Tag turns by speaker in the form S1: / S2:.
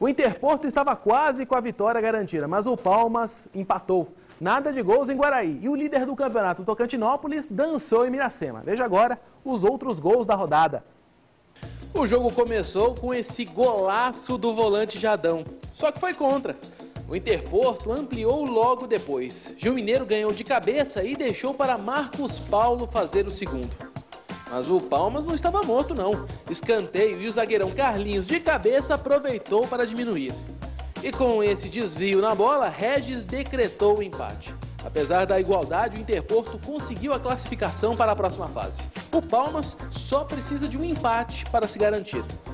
S1: O Interporto estava quase com a vitória garantida, mas o Palmas empatou. Nada de gols em Guaraí. E o líder do campeonato, Tocantinópolis, dançou em Miracema. Veja agora os outros gols da rodada.
S2: O jogo começou com esse golaço do volante Jadão, só que foi contra. O Interporto ampliou logo depois. Gil Mineiro ganhou de cabeça e deixou para Marcos Paulo fazer o segundo. Mas o Palmas não estava morto não. Escanteio e o zagueirão Carlinhos de cabeça aproveitou para diminuir. E com esse desvio na bola, Regis decretou o empate. Apesar da igualdade, o Interporto conseguiu a classificação para a próxima fase. O Palmas só precisa de um empate para se garantir.